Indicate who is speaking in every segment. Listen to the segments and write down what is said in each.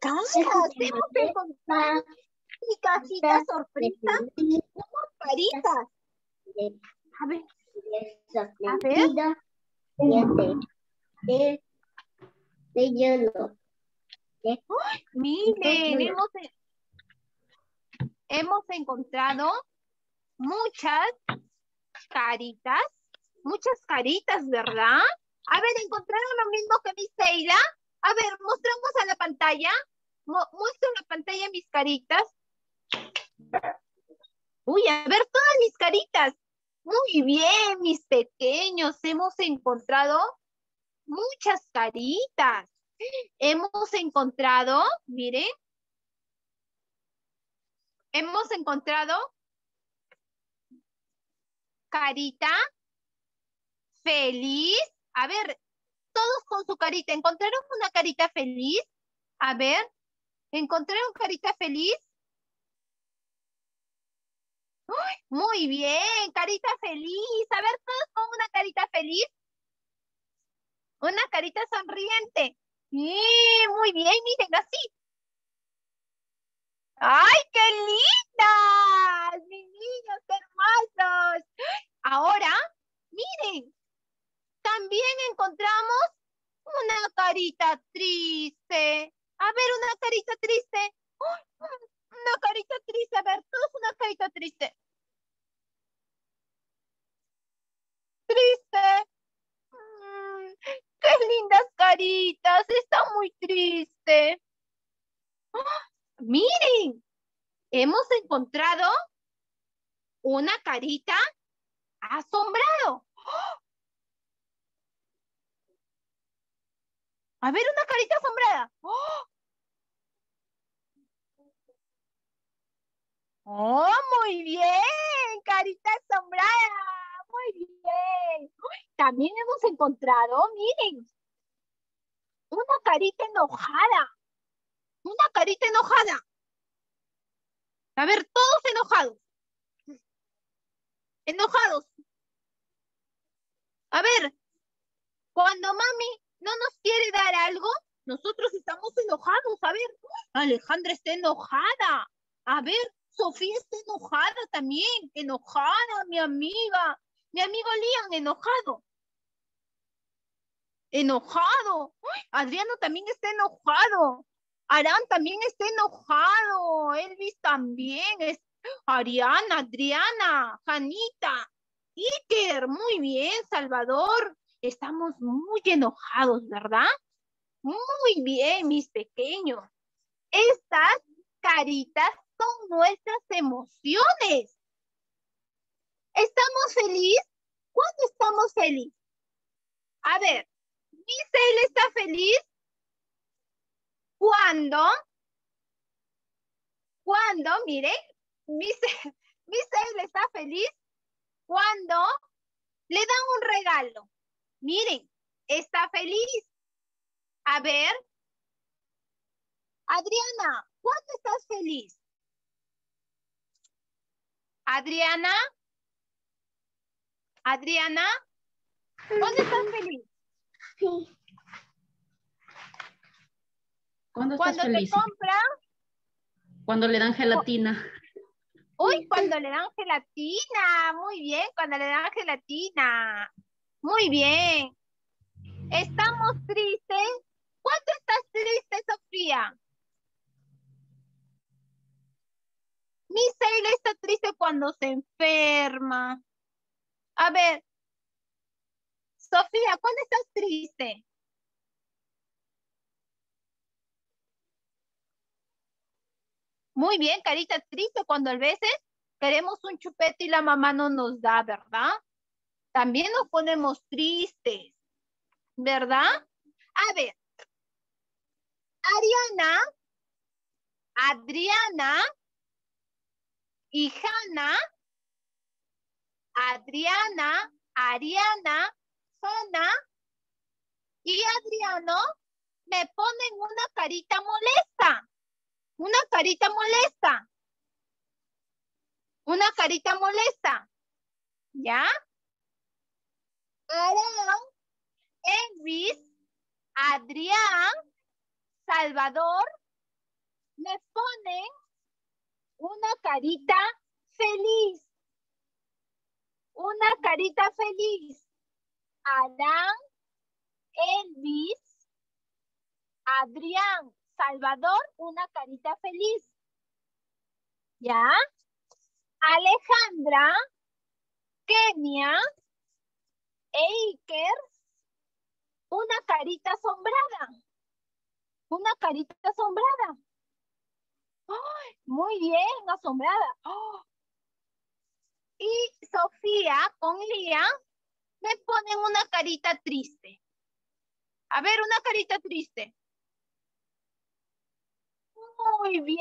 Speaker 1: caras, hemos encontrado mi casita sorpresa, unas caritas. A ver,
Speaker 2: de hielo.
Speaker 1: Miren, hemos encontrado muchas caritas, ¿verdad? A ver, ¿encontraron lo mismo que mi Seila? A ver, mostramos a la pantalla. Muestro en la pantalla mis caritas. Uy, a ver, todas mis caritas. Muy bien, mis pequeños. Hemos encontrado muchas caritas. Hemos encontrado, miren. Hemos encontrado carita feliz. A ver, todos con su carita. ¿Encontraron una carita feliz? A ver, ¿encontraron carita feliz? ¡Uy! Muy bien, carita feliz. A ver, todos con una carita feliz. Una carita sonriente. Sí, muy bien, miren así. ¡Ay, qué lindas! Mis niños hermosos. Ahora, miren, también encontramos una carita triste. A ver, una carita triste. ¡Uy! Una carita triste. A ver, todos una carita triste. Triste. Qué lindas caritas. Está muy triste. Miren, hemos encontrado una carita asombrado. A ver, una carita asombrada. ¡Oh, muy bien! Carita asombrada. Muy bien. También hemos encontrado, miren, una carita enojada. Una carita enojada. A ver, todos enojados. Enojados. A ver, cuando mami no nos quiere dar algo, nosotros estamos enojados. A ver, Alejandra está enojada. A ver, Sofía está enojada también. Enojada, mi amiga. Mi amigo Liam, enojado. Enojado. Adriano también está enojado. Arán también está enojado. Elvis también. Ariana, Adriana, Janita, Iker. Muy bien, Salvador. Estamos muy enojados, ¿verdad? Muy bien, mis pequeños. Estas caritas son nuestras emociones. ¿Estamos felices? ¿Cuándo estamos felices? A ver, Misael está feliz. ¿Cuándo? Mire, Misael está feliz cuando le dan un regalo. Miren, está feliz. A ver, Adriana, ¿cuándo estás feliz? Adriana, ¿cuándo estás feliz?
Speaker 2: Sí.
Speaker 3: ¿Cuándo estás
Speaker 1: Cuando
Speaker 3: feliz?
Speaker 1: te compra.
Speaker 3: Cuando le dan gelatina.
Speaker 1: Uy, cuando le dan gelatina. Muy bien, cuando le dan gelatina. Muy bien. ¿Estamos tristes? ¿Cuándo estás triste, Sofía? Misael está triste cuando se enferma. A ver, Sofía, ¿cuándo estás triste? Muy bien, carita triste cuando a veces queremos un chupete y la mamá no nos da, ¿verdad? También nos ponemos tristes, ¿verdad? A ver, Adriana y Hanna, Adriana, Ariana, Hanna y Adriano me ponen una carita molesta. Una carita molesta. Una carita molesta. ¿Ya? Arán, Elvis, Adrián, Salvador me ponen una carita feliz. Una carita feliz. Adán, Elvis, Adrián, Salvador, una carita feliz. ¿Ya? Alejandra, Kenia, Eiker, una carita asombrada. Una carita asombrada. ¡Ay! Muy bien, asombrada. ¡Oh! Y Sofía con Lía me ponen una carita triste. A ver, una carita triste. Muy bien,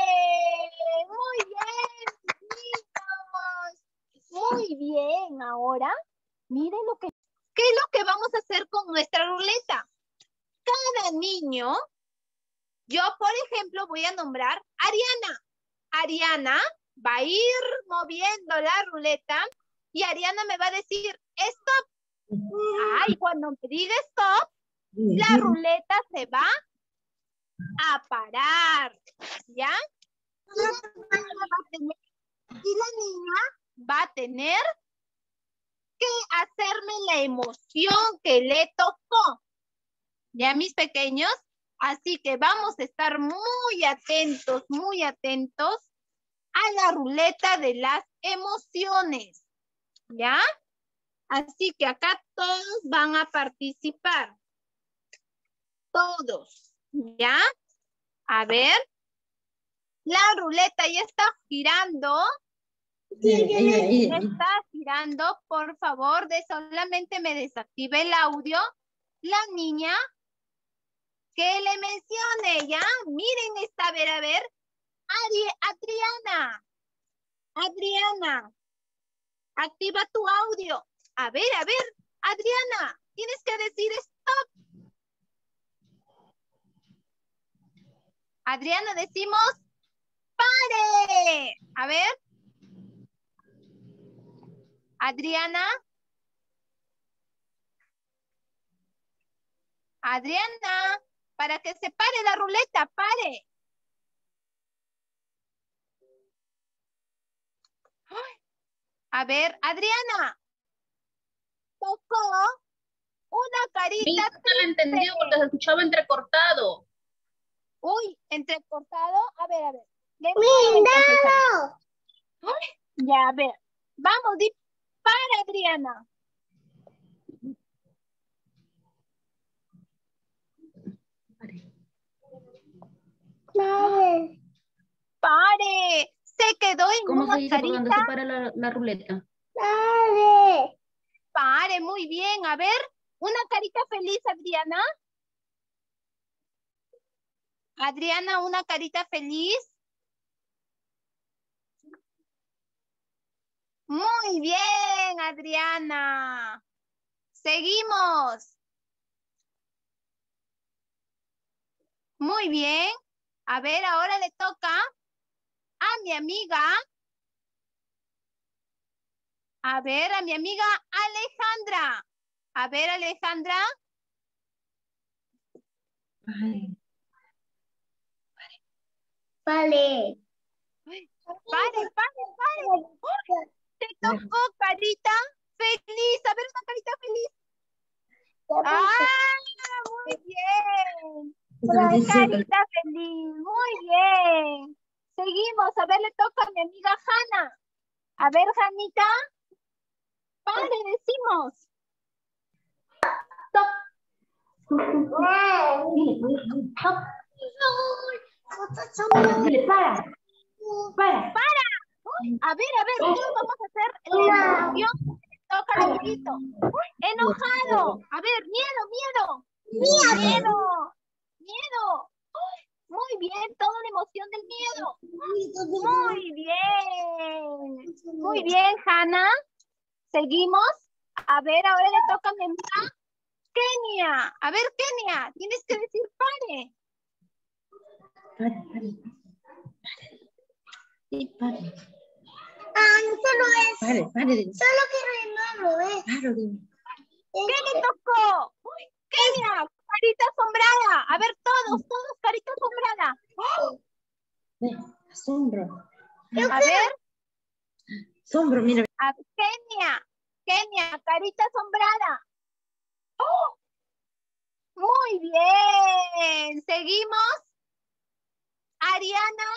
Speaker 1: niños. Muy bien, ahora miren ¿qué es lo que vamos a hacer con nuestra ruleta? Cada niño, yo por ejemplo voy a nombrar a Ariana. Ariana va a ir moviendo la ruleta y Ariana me va a decir stop. Ay, cuando me diga stop, la ruleta se va a parar, ¿ya? Y la niña va a tener que hacerme la emoción que le tocó. ¿Ya, mis pequeños? Así que vamos a estar muy atentos a la ruleta de las emociones. ¿Ya? Así que acá todos van a participar. Todos. ¿Ya? A ver. La ruleta ya está girando. Está girando. Por favor, solamente me desactive el audio. La niña que le mencione, ¿ya? Miren esta, a ver. Adriana. Activa tu audio. A ver, Adriana, tienes que decir stop. Adriana, decimos pare. A ver. Adriana. Para que se pare la ruleta, pare. A ver, Adriana. Tocó una carita.
Speaker 3: No lo entendí porque se escuchaba entrecortado.
Speaker 1: Uy, entrecortado. A ver. Ya, a ver. Vamos, di para, Adriana. Pare. Se quedó en
Speaker 3: ¿Cómo
Speaker 1: una
Speaker 3: se dice
Speaker 1: carita.
Speaker 3: por donde se para la ruleta?
Speaker 1: Pare, muy bien. A ver, una carita feliz, Adriana. Adriana, una carita feliz. Muy bien, Adriana. Seguimos. Muy bien. A ver, ahora le toca a mi amiga. A ver, a mi amiga Alejandra. A ver, Alejandra.
Speaker 2: Vale.
Speaker 1: Pare. Te tocó carita feliz. A ver, una carita feliz. ¡Ah! Muy bien. Carita feliz. Muy bien. Seguimos. A ver, le toca a mi amiga Hanna. A ver, Janita. Pare, decimos.
Speaker 2: Para.
Speaker 1: A ver, todos vamos a hacer la emoción. Toca el amiguito. Enojado. A ver, miedo. Muy bien, toda la emoción del miedo. Muy bien, Hanna. Seguimos. A ver, ahora le toca a mi amiga Kenia. A ver, Kenia, tienes que decir pare.
Speaker 3: Sí, pare.
Speaker 2: No solo es.
Speaker 3: Pare.
Speaker 2: Solo que no es.
Speaker 1: ¿Qué le tocó? Kenia, carita asombrada. A ver, todos, carita asombrada.
Speaker 3: Asombro.
Speaker 1: A ver,
Speaker 3: Asombro, mira.
Speaker 1: Kenia, carita asombrada. ¡Oh! Muy bien. Seguimos. Ariana.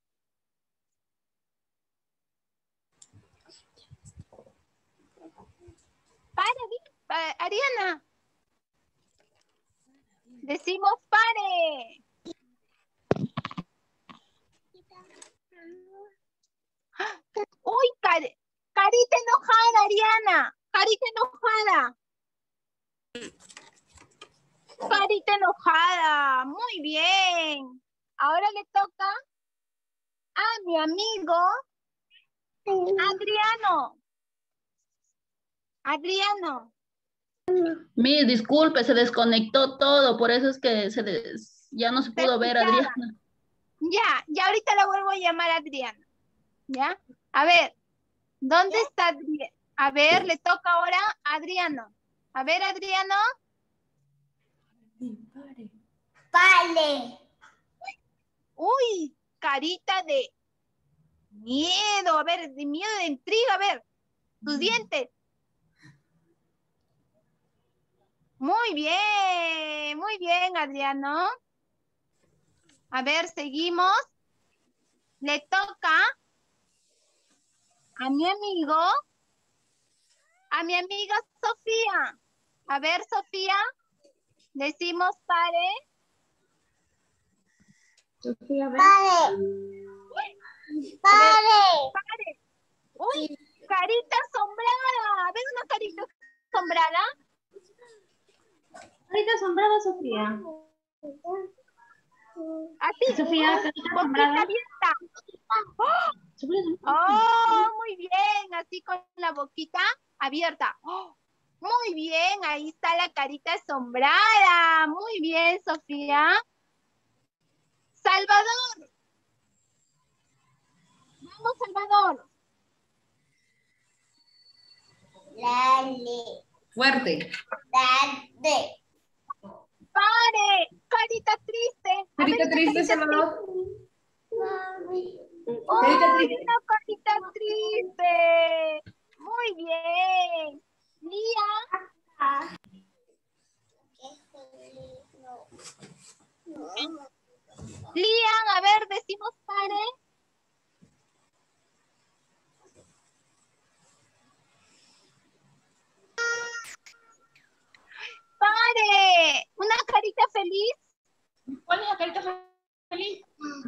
Speaker 1: Ariana. Decimos pare. Uy, carita enojada, Ariana. Carita enojada. Carita enojada. Muy bien. Ahora le toca a mi amigo Adriano.
Speaker 3: Mire, disculpe, se desconectó todo, por eso es que ya no se pudo ver a Adriana.
Speaker 1: Ya ahorita la vuelvo a llamar a Adriana. ¿Ya? A ver, ¿dónde está Adriano? A ver, le toca ahora a Adriano. A ver, Adriano.
Speaker 2: Vale.
Speaker 1: Uy, carita de miedo. A ver, de miedo, de intriga. A ver, tus dientes. Muy bien, Adriano. A ver, seguimos. Le toca a mi amiga Sofía. A ver, Sofía, decimos pare.
Speaker 3: Sofía,
Speaker 2: Pare.
Speaker 1: Pare. Uy, carita asombrada. A ver, una carita asombrada.
Speaker 3: Carita asombrada, Sofía.
Speaker 1: Así.
Speaker 3: Sofía, carita asombrada.
Speaker 1: Abierta. Oh, muy bien. Así con la boquita abierta. Oh, muy bien. Ahí está la carita asombrada. Muy bien, Sofía. Salvador. Vamos, Salvador.
Speaker 2: Dale.
Speaker 3: Fuerte.
Speaker 2: Dale.
Speaker 1: Pare. Carita triste.
Speaker 3: Carita triste, Salvador. Carita
Speaker 1: ¡Ay,
Speaker 3: triste.
Speaker 1: una carita triste! Muy bien. Lian, a ver, decimos pare. ¡Pare! ¿Una carita feliz?
Speaker 3: ¿Cuál es la carita feliz?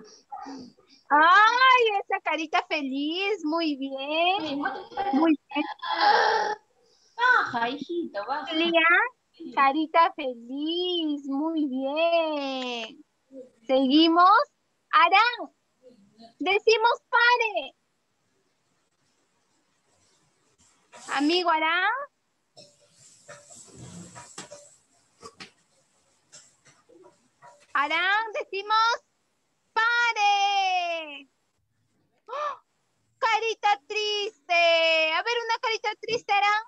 Speaker 1: ¡Ay, esa carita feliz! Muy bien. Muy bien.
Speaker 3: Baja, hijita, baja.
Speaker 1: Lian, carita feliz. Muy bien. Seguimos. Arán, decimos pare. Amigo Arán. Arán, decimos pare. ¡Oh! Carita triste. A ver, una carita triste, Arán.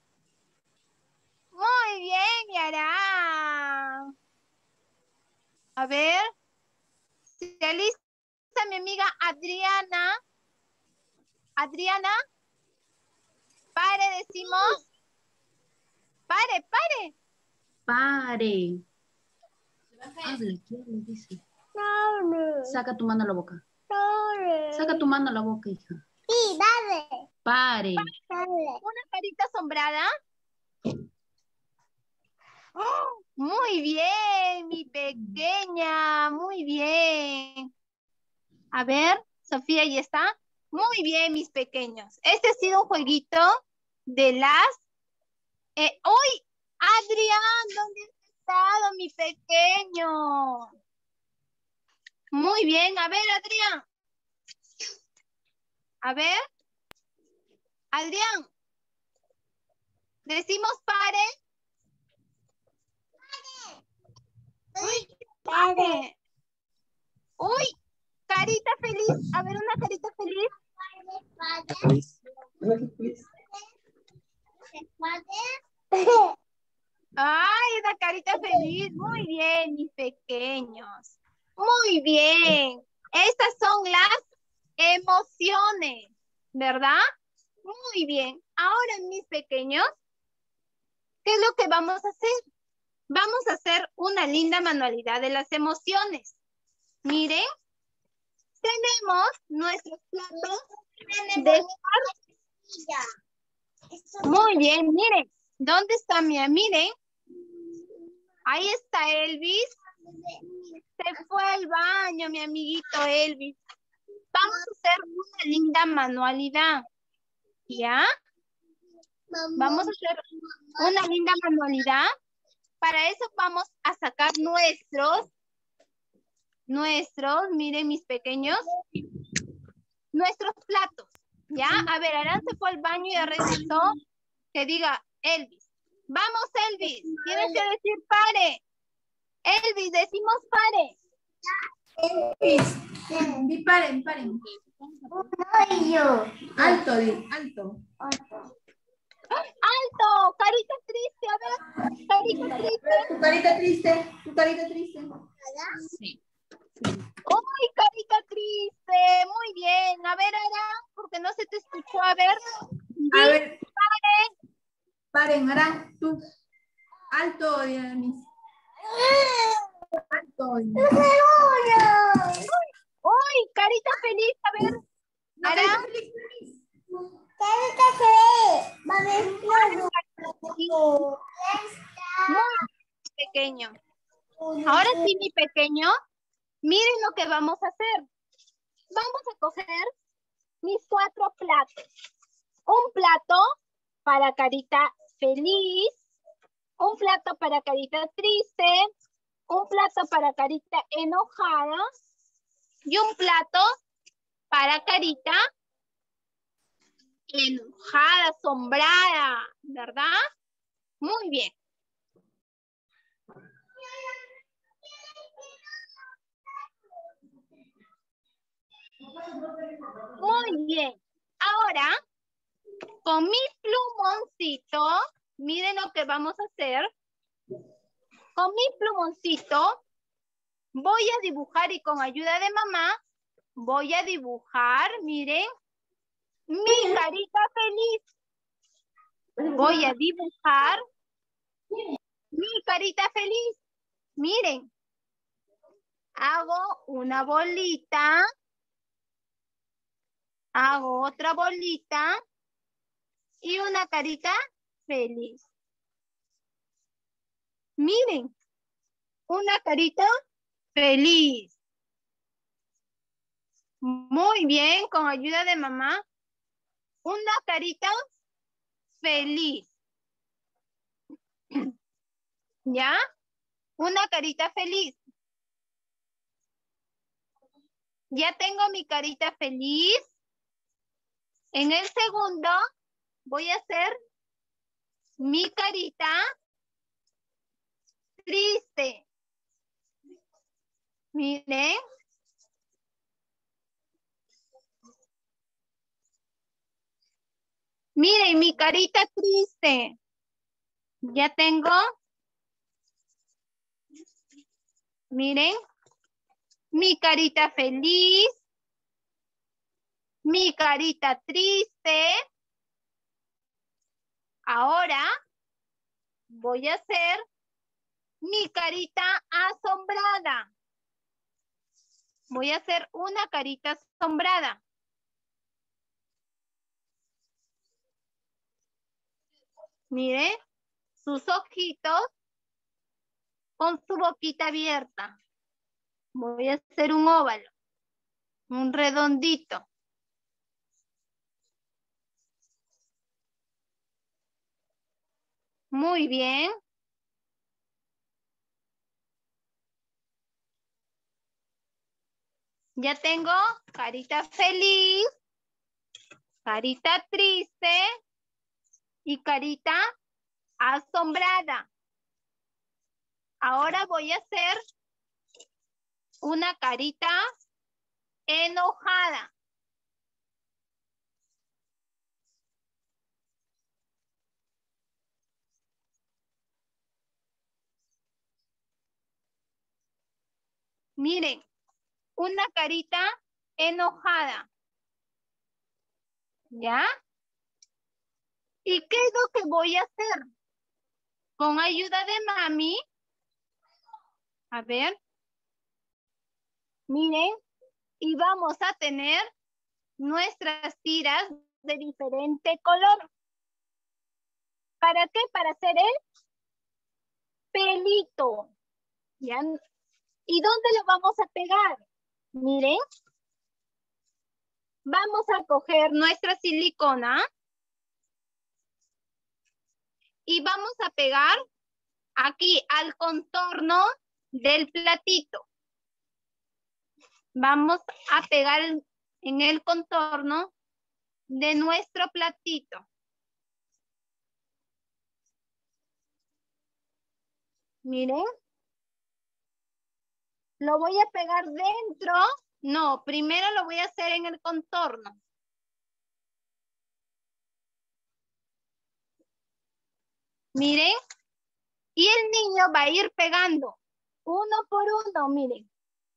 Speaker 1: Muy bien, Arán. A ver. Se alista mi amiga Adriana. Adriana. Pare, decimos. Pare, pare.
Speaker 3: Pare. Habla, ¿qué le dice? Saca tu mano a la boca. Saca tu mano a la boca, hija.
Speaker 2: Sí, dale.
Speaker 3: Pare.
Speaker 2: Dale.
Speaker 1: Una carita asombrada. ¡Oh! Muy bien, mi pequeña. Muy bien. A ver, Sofía, ¿ya está? Muy bien, mis pequeños. Este ha sido un jueguito de las... ¡Uy! Adrián, ¿dónde has estado, mi pequeño? Muy bien. A ver, Adrián. A ver. Adrián. Decimos pare. Uy, pare. Uy, carita feliz. A ver, una carita feliz. Ay, una carita feliz. Muy bien, mis pequeños. Muy bien. Estas son las emociones, ¿verdad? Muy bien. Ahora, mis pequeños, ¿qué es lo que vamos a hacer? Vamos a hacer una linda manualidad de las emociones. Miren, tenemos nuestros platos de... Muy bien, miren. ¿Dónde está Miren. Ahí está Elvis. Se fue al baño, mi amiguito Elvis. Vamos a hacer una linda manualidad. ¿Ya? Vamos a hacer una linda manualidad. Para eso vamos a sacar miren mis pequeños, nuestros platos. ¿Ya? A ver, Arán se fue al baño y ya regresó. Que diga Elvis. Vamos, Elvis. Tienes que decir pare. Elvis, decimos pare.
Speaker 4: Elvis. Di paren, paren. Alto, di, alto.
Speaker 1: ¡Alto! Carita triste, a ver. Carita triste.
Speaker 4: Tu carita triste, tu carita triste.
Speaker 3: Sí.
Speaker 1: ¡Uy, carita triste! Muy bien. A ver, Arán, porque no se te escuchó. A ver.
Speaker 4: A ver. Paren, Arán, tú. Alto, Miss. Alto.
Speaker 1: ¡Uy, carita feliz! A ver.
Speaker 4: No,
Speaker 1: Arán. Muy pequeño. Ahora sí, mi pequeño, miren lo que vamos a hacer. Vamos a coger mis 4 platos. Un plato para carita feliz, un plato para carita triste, un plato para carita enojada y un plato para carita enojada, asombrada, ¿verdad? Muy bien. Muy bien. Ahora, con mi plumoncito, miren lo que vamos a hacer. Con mi plumoncito voy a dibujar y con ayuda de mamá voy a dibujar, miren, mi carita feliz. Voy a dibujar mi carita feliz. Miren, hago una bolita, hago otra bolita y una carita feliz. Miren, una carita feliz. Muy bien, con ayuda de mamá. Una carita feliz. ¿Ya? Una carita feliz. Ya tengo mi carita feliz. En el segundo voy a hacer mi carita triste. Miren. Miren mi carita triste. Ya tengo. Miren. Mi carita feliz. Mi carita triste. Ahora voy a hacer mi carita asombrada. Voy a hacer una carita asombrada. Miren, sus ojitos con su boquita abierta. Voy a hacer un óvalo, un redondito. Muy bien. Ya tengo carita feliz, carita triste y carita asombrada. Ahora voy a hacer una carita enojada. Miren, una carita enojada. ¿Ya? ¿Y qué es lo que voy a hacer? Con ayuda de mami. A ver. Miren. Y vamos a tener nuestras tiras de diferente color. ¿Para qué? Para hacer el pelito. ¿Ya? ¿Y dónde lo vamos a pegar? Miren. Vamos a coger nuestra silicona y vamos a pegar aquí al contorno del platito. Vamos a pegar en el contorno de nuestro platito. Miren. Lo voy a pegar dentro. No, primero lo voy a hacer en el contorno. Miren. Y el niño va a ir pegando uno por uno, miren.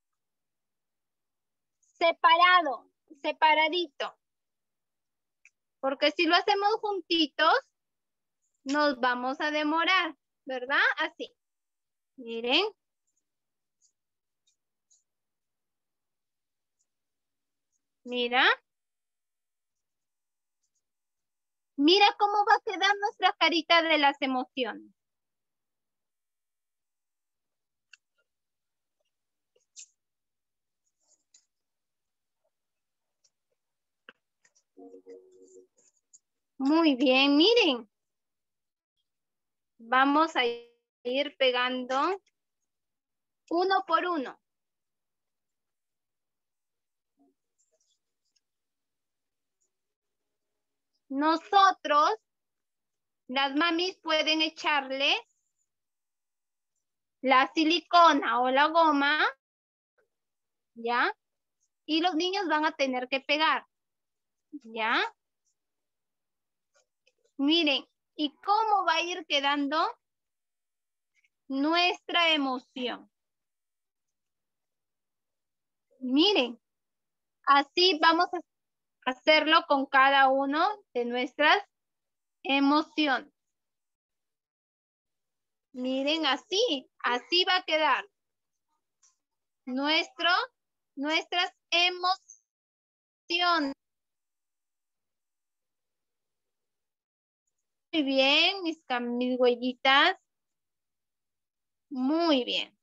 Speaker 1: Separado, separadito. Porque si lo hacemos juntitos, nos vamos a demorar, ¿verdad? Así. Miren. Mira. Mira cómo va a quedar nuestra carita de las emociones. Muy bien, miren. Vamos a ir pegando uno por uno. Nosotros, las mamis pueden echarle la silicona o la goma, ¿ya? Y los niños van a tener que pegar, ¿ya? Miren, ¿y cómo va a ir quedando nuestra emoción? Miren, así vamos a hacerlo con cada uno de nuestras emociones. Miren, así va a quedar nuestras emociones. Muy bien, mis huellitas. Muy bien.